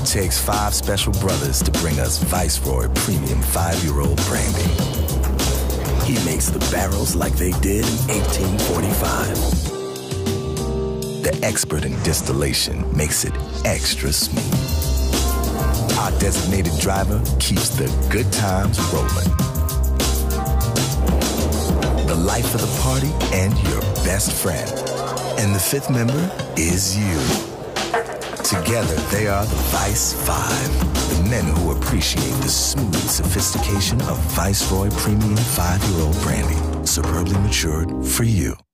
It takes 5 special brothers to bring us Viceroy Premium 5-year-old brandy. He makes the barrels like they did in 1845. The expert in distillation makes it extra smooth. Our designated driver keeps the good times rolling. The life of the party and your best friend. And the 5th member is you. Together, they are the Vice 5, the men who appreciate the smooth sophistication of Viceroy Premium 5-year-old brandy, superbly matured for you.